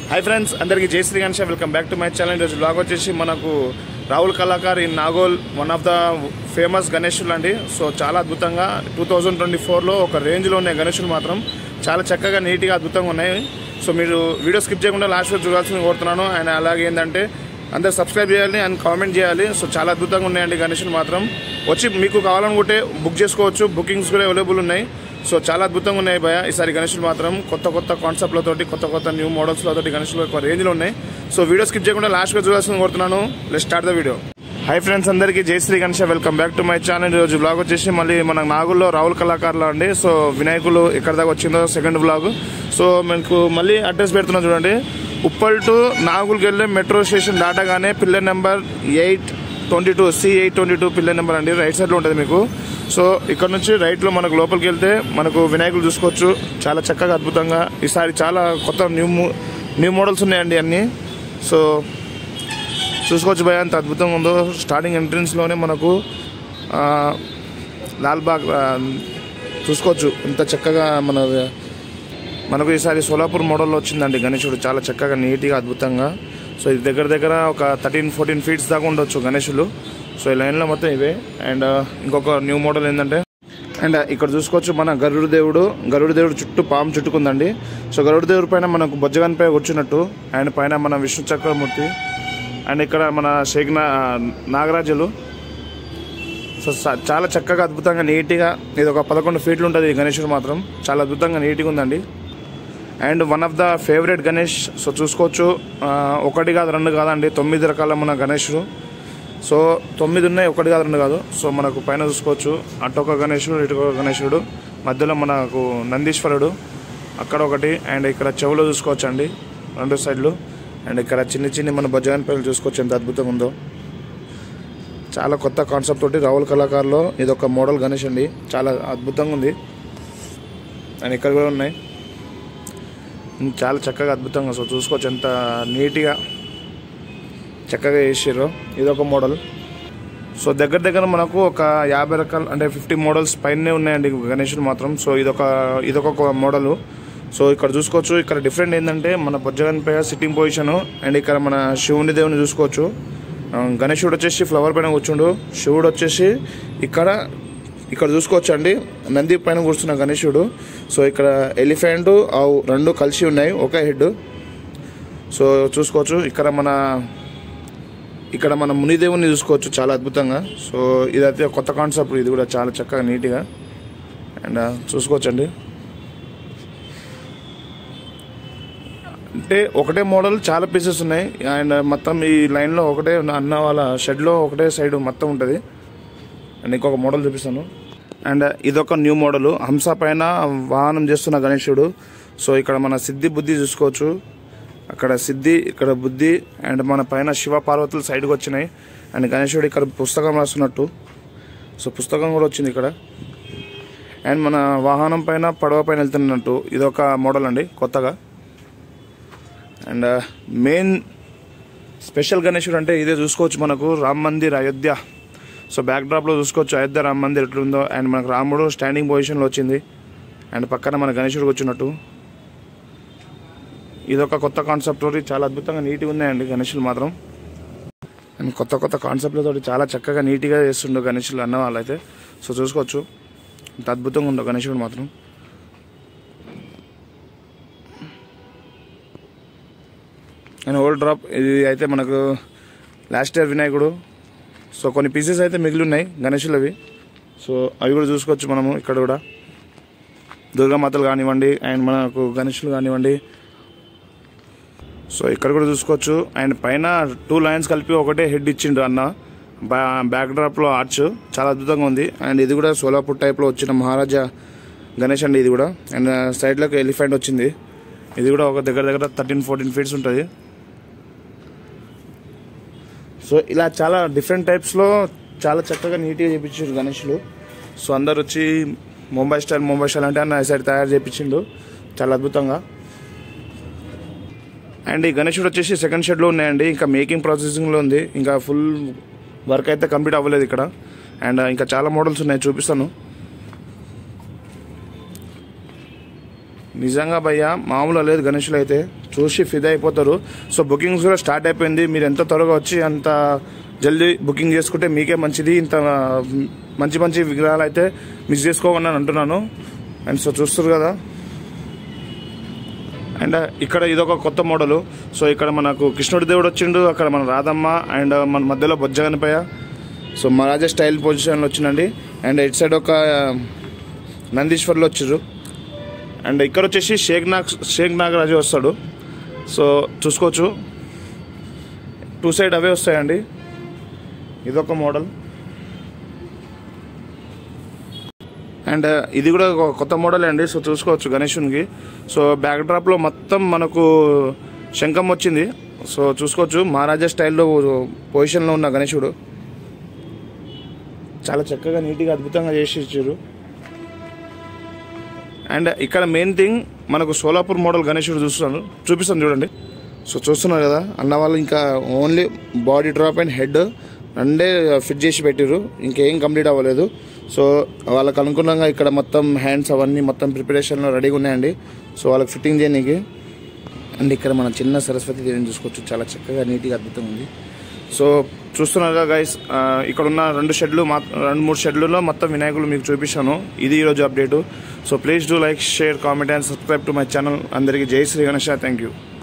High friends अंदर की जय Shri Ganesh welcome back to my channel blog वे मन को राहुल कलाकार in Nagole one of the famous गणेशुलु अंडी सो चाला अद्भुतंगा 2024 లో ఒక రేంజ్ లో ఉన్న గణేశులు మాత్రం చాలా చక్కగా నీట్ గా అద్భుతంగా ఉన్నాయి సో మీరు వీడియో స్కిప్ చేయకుండా లాస్ట్ వరకు చూడాల్సింది కోరుతున్నాను అండ్ అలాగే ఏందంటే అందరూ సబ్స్క్రైబ్ చేయాలి అండ్ కామెంట్ చేయాలి సో చాలా అద్భుతంగా ఉన్నాయండి గణేశులు మాత్రం వచ్చి మీకు కావాలనుకుంటే బుక్ చేసుకోవచ్చు బుకింగ్స్ కూడా అవైలబుల్ ఉన్నాయి సో చాలా అద్భుతంగా ఉన్నాయి భయ ఈసారి గణేశులు మాత్రం కొత్త కొత్త కాన్సెప్ట్లతోటి కొత్త న్యూ మోడల్స్లతోటి గణేశులు ఒక రేంజ్లో ఉన్నాయి సో వీడియో స్కిప్ చేయకుండా లాస్ట్ వరకు చూడాల్సింది కోరుతున్నాను let's start the video hi friends अंदर की जय Shri Ganesh welcome back to my channel blog वे मल्ल मन नागुल राहुल कलाकार अंडी सो विनायकुलु एक्कड़ दाका वच्चिंदो सेकंड ब्लॉग सो मैं मल्ल अड्रेस पेडुतुन्ना चूडंడి उप्पल टू नागुल गेल्ले मेट्रो स्टेशन दाटगाने pillar number 822 C822 pillar number अंडी राइट साइड लो उंटदी मीकु सो इक्कड नुंचि राइट लो मनकु लोपलिकी वेल्ते मनकु विनायकुलु चूसुकोवच्चु चाला चक्कगा अद्भुतंगा ఈసారి చాలా కొత్త న్యూ మోడల్స్ ఉన్నాయండి అన్ని సో చూసుకోవచ్చు భయ అంత అద్భుతంగా ఉందో స్టార్టింగ్ ఎంట్రన్స్ లోనే మనకు లాల్ బాగ్ చూసుకోవచ్చు ఎంత చక్కగా మనకు ఈసారి సోలాపూర్ మోడల్లో వచ్చిందండి గణేశుడు చాలా చక్కగా నీట్గా అద్భుతంగా సో ఇది దగ్గర ఒక 13-14 ఫీట్స్ దాకా ఉండొచ్చు గణేశులు సో ఈ లైన్లో మొత్తం ఇవే అండ్ ఇంకొక న్యూ మోడల్ ఏంటంటే అండ్ ఇక్కడ చూసుకోవచ్చు మన గరుడు దేవుడు చుట్టూ పాము చుట్టుకుందండి సో గరుడు దేవుడి పైన మనకు బొజ్జగన్పై కూర్చున్నట్టు అండ్ పైన మన విష్ణు చక్రమూర్తి అండ్ ఇక్కడ మన షేక్ నాగరాజులు సో చాలా చక్కగా అద్భుతంగా నీట్గా ఇది ఒక 11 ఫీట్లు ఉంటుంది గణేశుడు మాత్రం చాలా అద్భుతంగా నీట్గా ఉందండి and one of the favourite Ganesh so చూసుకోవచ్చు ఒకటి కాదు రెండు కాదండి 9 రకాల మన గణేశుడు సో 9 ఉన్నాయి ఒకటి కాదు రెండు కాదు సో మనకు పైన చూసుకోవచ్చు అటొక గణేశుడు ఇటొక గణేశుడు మధ్యలో మనకు నందీశ్వరుడు అక్కడ ఒకటి అండ్ ఇక్కడ చెవులో చూసుకోవచ్చు అండి రెండు సైడ్లు అండ్ ఇక్కడ చిన్న మన బొజ్జగన్ పైలు చూసుకోవచ్చు ఎంత అద్భుతంగా ఉందో చాలా కొత్త కాన్సెప్ట్ తోటి రాహుల్ కళాకారులో ఇది ఒక మోడల్ గణేష్ అండి చాలా అద్భుతంగా ఉంది అండ్ ఇక్కడ కూడా ఉన్నాయి చాలా చక్కగా అద్భుతంగా సో చూసుకోవచ్చు ఎంత నీట్గా చక్కగా చేసారు ఇది ఒక మోడల్ సో దగ్గర మనకు ఒక 50 రకాలు అంటే 50 మోడల్స్ పైనే ఉన్నాయండి గణేశుడు మాత్రం సో ఇదొక మోడల్ సో ఇక్కడ చూసుకోవచ్చు ఇక్కడ డిఫరెంట్ ఏంటంటే మన బొజ్జగన్ పై సిట్టింగ్ పొజిషన్ అండ్ ఇక్కడ మన శివుని దేవుని చూసుకోవచ్చు గణేశుడు వచ్చేసి ఫ్లవర్ పైన కూర్చుండు శివుడు వచ్చేసి ఇక్కడ చూసుకోవచ్చు అండి నంది పైన కూర్చున్న గణేశుడు సో ఇక్కడ ఎలిఫెంట్ ఆవు రెండు కలిసి ఉన్నాయి ఒకే హెడ్ సో చూసుకోవచ్చు ఇక్కడ మన మునిదేవుని చూసుకోవచ్చు చాలా అద్భుతంగా సో ఇదైతే కొత్త కాన్సెప్ట్ ఇది కూడా చాలా చక్కగా నీట్గా అండ్ చూసుకోవచ్చు అండి అంటే ఒకటే మోడల్ చాలా పీసెస్ ఉన్నాయి అండ్ మొత్తం ఈ లైన్లో ఒకటే అన్న వాళ్ళ షెడ్లో ఒకటే సైడ్ మొత్తం ఉంటుంది అండ్ ఇంకొక మోడల్ చూపిస్తాను అండ్ ఇదొక న్యూ మోడల్ హంస పైన వాహనం చేస్తున్న గణేశుడు సో ఇక్కడ మన సిద్ధి బుద్ధి చూసుకోవచ్చు అక్కడ సిద్ధి ఇక్కడ బుద్ధి అండ్ మన పైన శివ పార్వతులు సైడ్కి వచ్చినాయి అండ్ గణేశుడు ఇక్కడ పుస్తకం రాస్తున్నట్టు సో పుస్తకం కూడా వచ్చింది ఇక్కడ అండ్ మన వాహనం పైన పడవ పైన వెళ్తున్నట్టు ఇదొక మోడల్ అండి కొత్తగా అండ్ మెయిన్ స్పెషల్ గణేశుడు అంటే ఇదే చూసుకోవచ్చు మనకు రామ్ మందిర్ అయోధ్య సో బ్యాక్ డ్రాప్లో చూసుకోవచ్చు అయోధ్య రామ్ మందిర్ ఎట్లుందో అండ్ మనకు రాముడు స్టాండింగ్ పొజిషన్లో వచ్చింది అండ్ పక్కన మన గణేశుడు వచ్చినట్టు ఇదొక కొత్త కాన్సెప్ట్ తోటి చాలా అద్భుతంగా నీట్గా ఉన్నాయండి గణేశులు మాత్రం అండ్ కొత్త కాన్సెప్ట్లతో చాలా చక్కగా నీట్గా చేస్తుండో గణేశులు అన్న వాళ్ళైతే సో చూసుకోవచ్చు ఇంత అద్భుతంగా ఉండవు గణేశుడు మాత్రం అండ్ ఓల్డ్ డ్రాప్ ఇది అయితే మనకు లాస్ట్ ఇయర్ వినాయకుడు సో కొన్ని పీసెస్ అయితే మిగిలి ఉన్నాయి గణేశులవి సో అవి కూడా చూసుకోవచ్చు మనము ఇక్కడ కూడా దుర్గామాతలు కానివ్వండి అండ్ మనకు గణేశులు కానివ్వండి సో ఇక్కడ కూడా చూసుకోవచ్చు అండ్ పైన 2 లైన్స్ కలిపి ఒకటే హెడ్ ఇచ్చిండ్రు అన్న బ్యాక్ డ్రాప్లో ఆర్చ్ చాలా అద్భుతంగా ఉంది అండ్ ఇది కూడా సోలాపూర్ టైప్లో వచ్చిన మహారాజా గణేష్ అండి ఇది కూడా అండ్ సైడ్లోకి ఎలిఫెంట్ వచ్చింది ఇది కూడా ఒక దగ్గర 13-14 ఫీట్స్ ఉంటుంది సో ఇలా చాలా డిఫరెంట్ టైప్స్లో చాలా చక్కగా నీట్గా చేయించారు గణేషులు సో అందరు వచ్చి ముంబై స్టైల్ అంటే అన్న సైడ్ తయారు చేయించిండు చాలా అద్భుతంగా అండ్ ఈ గణేశుడు వచ్చేసి సెకండ్ షెడ్లో ఉన్నాయండి ఇంకా మేకింగ్ ప్రాసెసింగ్లో ఉంది ఇంకా ఫుల్ వర్క్ అయితే కంప్లీట్ అవ్వలేదు ఇక్కడ అండ్ ఇంకా చాలా మోడల్స్ ఉన్నాయి చూపిస్తాను నిజంగా భయ్యా మామూలు లేదు, గణేషులు అయితే చూసి ఫిదా అయిపోతారు. సో బుకింగ్స్ కూడా స్టార్ట్ అయిపోయింది. మీరు ఎంత త్వరగా వచ్చి అంత జల్దీ బుకింగ్ చేసుకుంటే మీకే మంచిది. ఇంత మంచి మంచి విగ్రహాలు అయితే మిస్ చేసుకోకుండా అంటున్నాను. అండ్ సో చూస్తారు కదా. అండ్ ఇక్కడ ఇదొక కొత్త మోడలు. సో ఇక్కడ మనకు కృష్ణుడి దేవుడు వచ్చిండు, అక్కడ మన రాధమ్మ అండ్ మన మధ్యలో బొజ్జ గణపయ్య. సో మహారాజా స్టైల్ పొజిషన్లో వచ్చిందండి. అండ్ ఇటు సైడ్ ఒక నందీశ్వర్లు వచ్చారు. అండ్ ఇక్కడ వచ్చేసి షేక్ నాగరాజు వస్తాడు. సో చూసుకోవచ్చు, టూ సైడ్ అవే వస్తాయండి. ఇదొక మోడల్. అండ్ ఇది కూడా ఒక కొత్త మోడల్ అండి. సో చూసుకోవచ్చు గణేశునికి. సో బ్యాక్ డ్రాప్లో మొత్తం మనకు శంఖం వచ్చింది. సో చూసుకోవచ్చు మహారాజా స్టైల్లో పొజిషన్లో ఉన్న గణేశుడు చాలా చక్కగా నీట్గా అద్భుతంగా చేసి ఇచ్చారు. అండ్ ఇక్కడ మెయిన్ థింగ్ మనకు సోలాపూర్ మోడల్ గణేశుడు చూపిస్తాను చూడండి. సో చూస్తున్నారు కదా, అన్న వాళ్ళు ఇంకా only body drop and head రెండే ఫిట్ చేసి పెట్టారు, ఇంకేం కంప్లీట్ అవ్వలేదు. సో వాళ్ళకి అనుగుణంగా ఇక్కడ మొత్తం హ్యాండ్స్ అవన్నీ మొత్తం ప్రిపరేషన్లో రెడీగా ఉన్నాయండి. సో వాళ్ళకి ఫిట్టింగ్ చేయడానికి. అండ్ ఇక్కడ మన చిన్న సరస్వతి దేవిని చూసుకోవచ్చు, చాలా చక్కగా నీట్గా అద్భుతంగా ఉంది. సో చూస్తున్నారుగా గైస్, ఇక్కడ ఉన్న 2-3 షెడ్లలో మొత్తం వినాయకులు మీకు చూపిస్తాను. ఇది ఈరోజు update. So please do like, share, comment and subscribe to my channel. అందరికీ జై శ్రీ గణేష. Thank you.